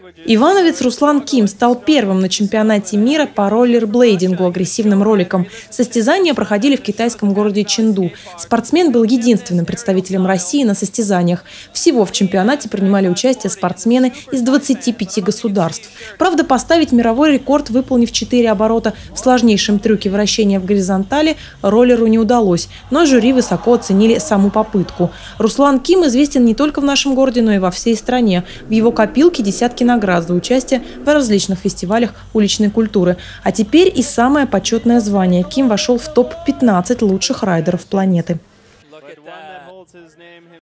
Ивановец Руслан Ким стал первым на чемпионате мира по роллерблейдингу, агрессивным роликам. Состязания проходили в китайском городе Чэнду. Спортсмен был единственным представителем России на состязаниях. Всего в чемпионате принимали участие спортсмены из 25 государств. Правда, поставить мировой рекорд, выполнив 4 оборота в сложнейшем трюке вращения в горизонтали, роллеру не удалось. Но жюри высоко оценили саму попытку. Руслан Ким известен не только в нашем городе, но и во всей стране. В его копилке десятки наград за участие в различных фестивалях уличной культуры. А теперь и самое почетное звание. Ким вошел в топ-15 лучших райдеров планеты.